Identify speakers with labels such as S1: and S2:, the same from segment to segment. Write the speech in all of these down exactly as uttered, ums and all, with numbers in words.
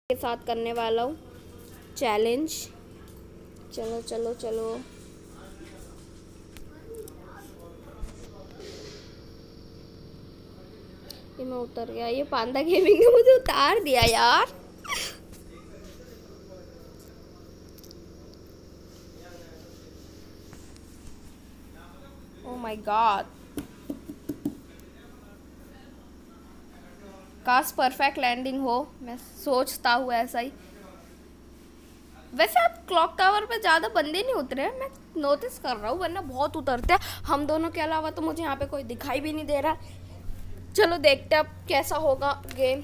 S1: के साथ करने वाला हूँ चैलेंज। चलो चलो चलो। ये मैं उतर गया। ये पांडा गेमिंग ने मुझे उतार दिया यार। Oh my god. काश परफेक्ट लैंडिंग हो, मैं सोचता हूँ ऐसा ही। वैसे अब क्लॉक टावर पे ज़्यादा बंदे नहीं उतरे हैं, मैं नोटिस कर रहा हूँ, वरना बहुत उतरते हैं। हम दोनों के अलावा तो मुझे यहाँ पे कोई दिखाई भी नहीं दे रहा। चलो देखते हैं अब कैसा होगा गेम।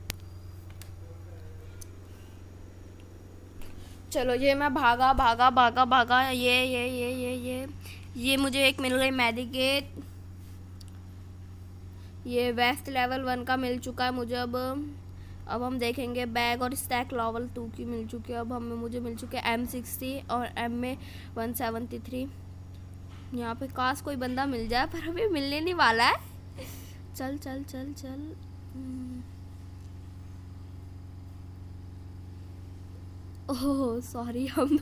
S1: चलो ये मैं भागा भागा भागा भागा। ये ये ये ये ये ये मुझे एक मिल गई मेडिकेट। ये वेस्ट लेवल वन का मिल चुका है मुझे। अब अब हम देखेंगे बैग और स्टैक लेवल टू की मिल चुकी है। अब हमें मुझे मिल चुके हैं एम सिक्सटी और एम में वन सेवेंटी थ्री। यहाँ पे काश कोई बंदा मिल जाए, पर अभी मिलने नहीं वाला है। चल चल चल चल। ओह सॉरी, हम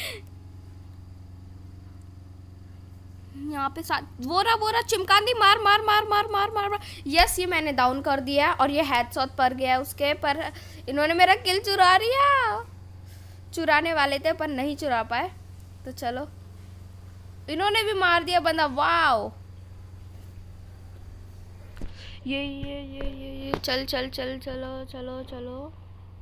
S1: यहाँ पे साथ वो रहा वो रहा चिमकांदी। मार मार मार मार मार मार मार। यस, ये मैंने डाउन कर दिया है और ये हेडशॉट पर गया उसके, पर इन्होंने मेरा किल चुरा लिया। चुराने वाले थे पर नहीं चुरा पाए। तो चलो, इन्होंने भी मार दिया बंदा। वाओ, ये ये ये ये ये चल चल चल चलो चलो चलो।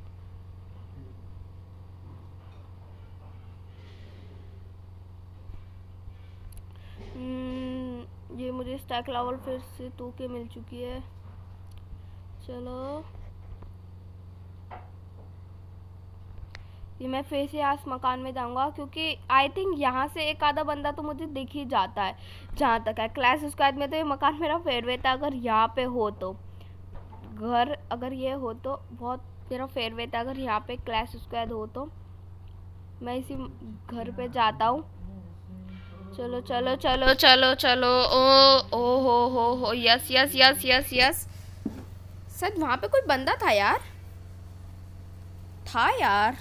S1: ये मुझे स्टैक लेवल फिर से टू के मिल चुकी है। चलो, ये मैं फिर से आज मकान में जाऊंगा, क्योंकि आई थिंक यहाँ से एक आधा बंदा तो मुझे दिख ही जाता है जहाँ तक है। क्लैश स्क्वाड में तो ये मकान मेरा फेवरेट है। अगर यहाँ पे हो तो घर, अगर ये हो तो बहुत मेरा फेवरेट है। अगर यहाँ पे क्लैश स्क्वाड हो तो मैं इसी घर पे जाता हूँ। चलो चलो चलो चलो चलो। ओ ओ हो हो हो yes yes yes yes yes. सच वहाँ पे कोई बंदा था यार, था यार।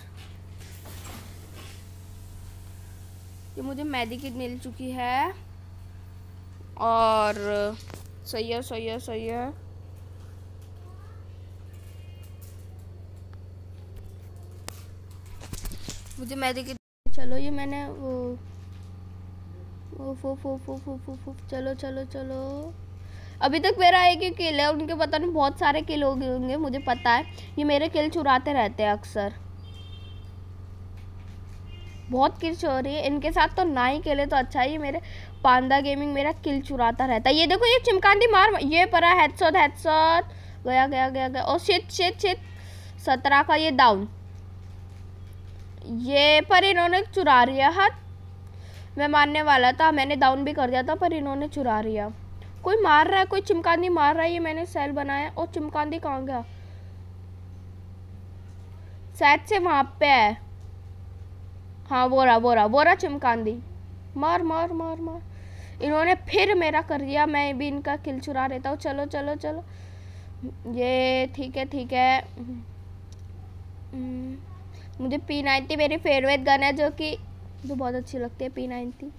S1: ये मुझे मेडिकेट मिल चुकी है और सही है सही है सही है। मुझे मेडिकेट। चलो, ये मैंने वो फो फो फो फो फो फो चलो चलो चलो। अभी तक मेरा एक ही किल है, उनके पता नहीं बहुत सारे किल हो गए होंगे, मुझे पता है। ये मेरे किल चुराते रहते हैं अक्सर, बहुत किल चोरी है इनके साथ। तो ना ही खेले तो अच्छा है। ये मेरे पांडा गेमिंग मेरा किल चुराता रहता है। ये देखो, ये चिमकांदी मार, ये परा हेडशॉट हेडशॉट। गया गया गया गया। Oh shit shit shit. सत्रह का ये डाउन। ये पर इन्होंने चुरा लिया। हाथ मैं मारने वाला था, मैंने डाउन भी कर दिया था, पर इन्होंने चुरा लिया। कोई मार रहा है, कोई चिमकांदी मार रहा है। ये मैंने सेल बनाया। और चिमकांदी कहाँ गया? शायद से वहां पे है। हाँ वो रहा वो रहा वो रहा चिमकांदी। मार मार मार मार। इन्होंने फिर मेरा कर दिया, मैं भी इनका किल चुरा लेता हूँ। चलो चलो चलो। ये ठीक है ठीक है। मुझे पी नाइन्टी मेरी फेवरेट गन है, जो कि जो बहुत अच्छी लगती है, पी नाइन्टी।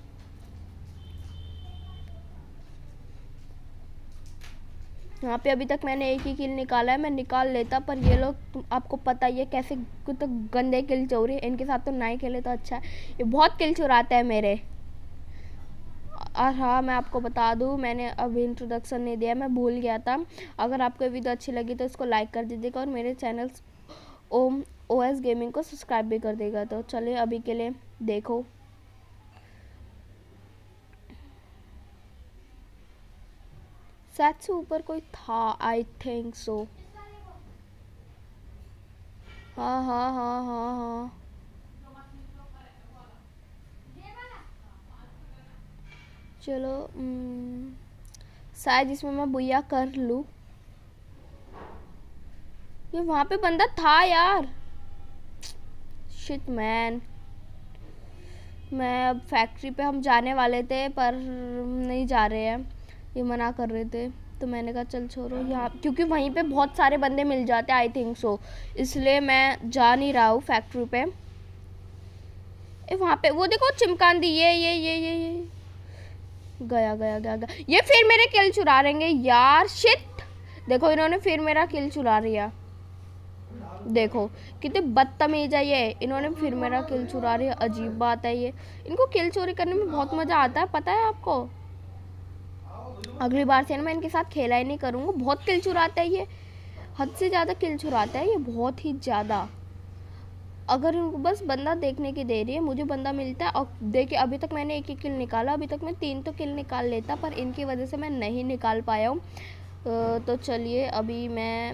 S1: यहाँ पे अभी तक मैंने एक ही किल निकाला है, मैं निकाल लेता, पर ये लोग आपको पता ही है कैसे तो गंदे किल चोरी। इनके साथ तो ना ही खेले तो अच्छा है। ये बहुत किल चुराते हैं मेरे। और हाँ, मैं आपको बता दूँ, मैंने अभी इंट्रोडक्शन नहीं दिया, मैं भूल गया था। अगर आपको वीडियो अच्छी लगी तो इसको लाइक कर दीजिएगा और मेरे channel Om O S gaming को सब्सक्राइब भी कर देगा। तो चलिए अभी के लिए देखो। शायद से ऊपर कोई था, आई थिंक सो। हाँ हाँ हाँ हाँ हाँ। चलो, शायद इसमें मैं बुया कर लूँ। ये वहाँ पे बंदा था यार। Shit man. मैं अब फैक्ट्री पे हम जाने वाले थे, पर नहीं जा रहे हैं, ये मना कर रहे थे। तो मैंने कहा चल छोड़ो यहाँ, क्योंकि वहीं पे बहुत सारे बंदे मिल जाते हैं आई थिंक सो, इसलिए मैं जा नहीं रहा हूँ फैक्ट्री पे। ए वहाँ पे वो देखो चिमकांदी, ये ये ये ये ये गया गया गया गया, ये फिर मेरे किल चुरा रहेंगे यार, शिट। देखो इन्होंने फिर मेरा किल चुरा लिया, देखो कितने बदतमीज है ये, इन्होंने फिर मेरा किल चुरा लिया। अजीब बात है ये, इनको किल चोरी करने में बहुत मज़ा आता है, पता है आपको। अगली बार से ना मैं इनके साथ खेला ही नहीं करूँगा, बहुत किल चुराता है ये, हद से ज़्यादा किल चुराता है ये, बहुत ही ज़्यादा। अगर इनको बस बंदा देखने की देरी है, मुझे बंदा मिलता है। और देखिए अभी तक मैंने एक ही किल निकाला, अभी तक मैं तीन तो किल निकाल लेता, पर इनकी वजह से मैं नहीं निकाल पाया हूँ। तो चलिए अभी मैं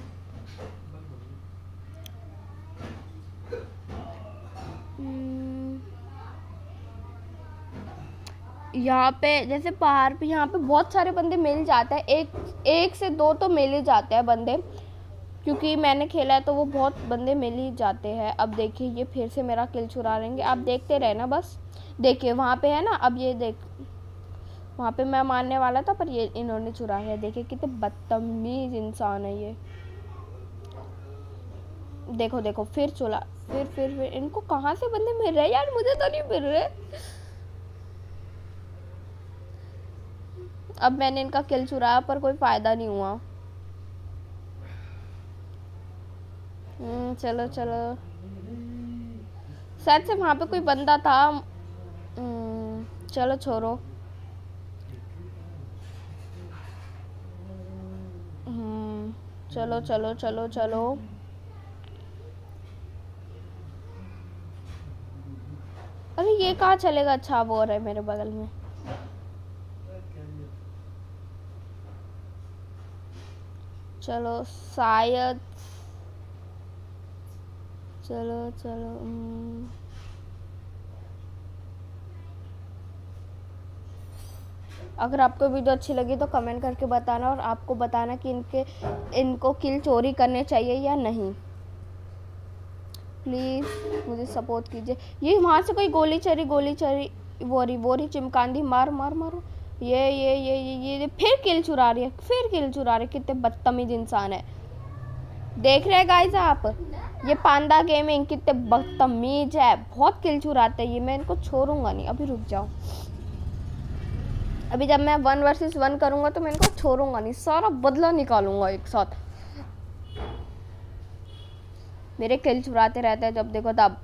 S1: यहाँ पे जैसे पहाड़ पे यहाँ पे बहुत सारे बंदे मिल जाते हैं, एक एक से दो तो मिल ही जाते हैं बंदे, क्योंकि मैंने खेला है तो वो बहुत बंदे मिल ही जाते हैं। अब देखिए ये फिर से मेरा किल चुरा लेंगे, आप देखते रहना बस। देखिए वहाँ पे है ना, अब ये देख, वहाँ पे मैं मारने वाला था पर ये इन्होंने चुरा लिया। देखिए कितने बदतमीज इंसान है ये, देखो देखो फिर चुरा, फिर फिर फिर इनको कहाँ से बंदे मिल रहे हैं यार, मुझे तो नहीं मिल रहे। अब मैंने इनका किल चुराया पर कोई फायदा नहीं हुआ। हम्म चलो चलो, शायद से वहाँ पे कोई बंदा था। चलो छोड़ो। हम्म चलो चलो चलो चलो, अरे ये कहाँ चलेगा। अच्छा वो रहा है मेरे बगल में, चलो शायद, चलो चलो। अगर आपको वीडियो अच्छी लगी तो कमेंट करके बताना, और आपको बताना कि इनके इनको किल चोरी करने चाहिए या नहीं। प्लीज़ मुझे सपोर्ट कीजिए। ये वहाँ से कोई गोली चली, गोली चली, वोरी वोरी चिमकांदी, मार मार मारो। ये ये ये ये ये, ये फिर किल चुरा रही है, फिर किल चुरा रही है। कितने बदतमीज इंसान है, देख रहे हैं गाइस आप, ये पांडा गेमिंग कितने बदतमीज है, बहुत किल चुराते हैं ये। मैं इनको छोड़ूंगा नहीं, अभी रुक जाओ। अभी जब मैं वन वर्सेस वन करूंगा तो मैं इनको छोड़ूंगा नहीं, सारा बदला निकालूंगा एक साथ। मेरे किल चुराते रहते हैं जब देखो तब।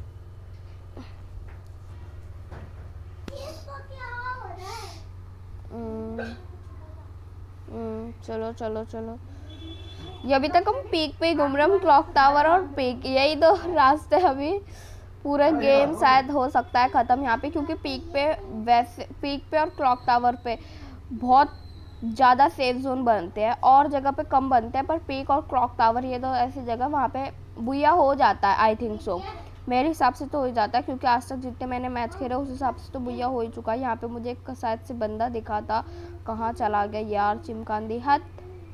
S1: चलो चलो चलो, ये अभी तक हम पीक पे ही घूम रहे हैं, क्लॉक टावर और पीक, यही दो रास्ते। अभी पूरा गेम शायद हो सकता है ख़त्म यहाँ पे, क्योंकि पीक पे वैसे पीक पे और क्लॉक टावर पे बहुत ज़्यादा सेफ जोन बनते हैं, और जगह पे कम बनते हैं। पर पीक और क्लॉक टावर ये दो ऐसी जगह वहाँ पे बुया हो जाता है आई थिंक सो, मेरे हिसाब से तो हो जाता है, क्योंकि आज तक जितने मैंने मैच खेले उस हिसाब से तो बुया हो ही चुका है। यहाँ पे मुझे एक शायद से बंदा दिखा था, कहाँ चला गया यार चिमकांदी हद।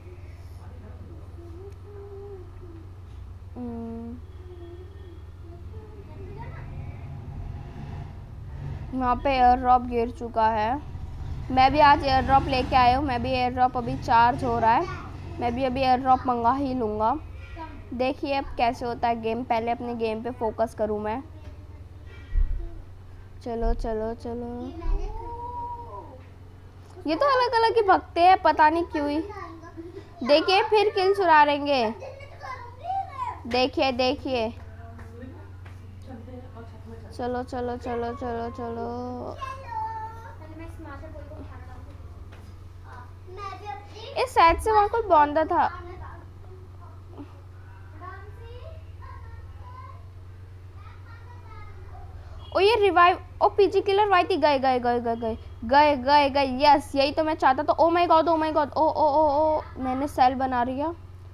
S1: वहाँ पे एयर ड्रॉप गिर चुका है, मैं भी आज एयर ड्रॉप लेके आया हूँ। मैं भी एयर ड्रॉप अभी चार्ज हो रहा है, मैं भी अभी एयर ड्रॉप मंगा ही लूँगा। देखिए अब कैसे होता है गेम, पहले अपने गेम पे फोकस करूँ मैं। चलो चलो चलो, ये तो अलग अलग ही भगते हैं, पता नहीं क्यों ही। देखिए फिर किल चुरा लेंगे, देखिए देखिए। चलो चलो चलो चलो चलो, इस साइड से वहाँ कोई बंदा था। ओ ये रिवाइव, ओ पीजी किलर वाई थी, गए गए गए गए गए गए गए गए यस, यही तो मैं चाहता था। Oh my god oh my god, oh oh oh oh मैंने सेल बना लिया।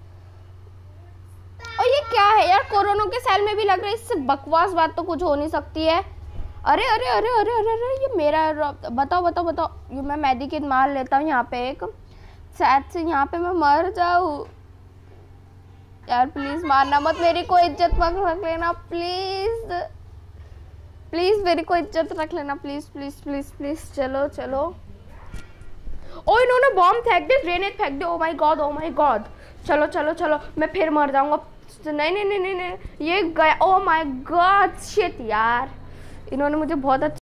S1: और ये क्या है यार, कोरोना के सेल में भी लग रहा है, इससे बकवास बात तो कुछ हो नहीं सकती है। अरे अरे अरे अरे अरे अरे ये मेरा, बताओ बताओ बताओ, ये मैं मेडी किट मार लेता हूँ यहाँ पे एक, शायद से यहाँ पे मैं मर जाऊँ यार। प्लीज मारना मत, मेरी को इज्जत मत रख लेना प्लीज, प्लीज मेरी को इज्जत रख लेना प्लीज प्लीज प्लीज प्लीज। चलो चलो, ओ इन्होंने बॉम्ब फेंक दे, ग्रेनेड फेंक दे। Oh my god, oh my god. चलो चलो चलो, मैं फिर मर जाऊंगा। नहीं नहीं नहीं नहीं नहीं, ये गया। ओ माय गॉड शिट यार, इन्होंने मुझे बहुत अच्छा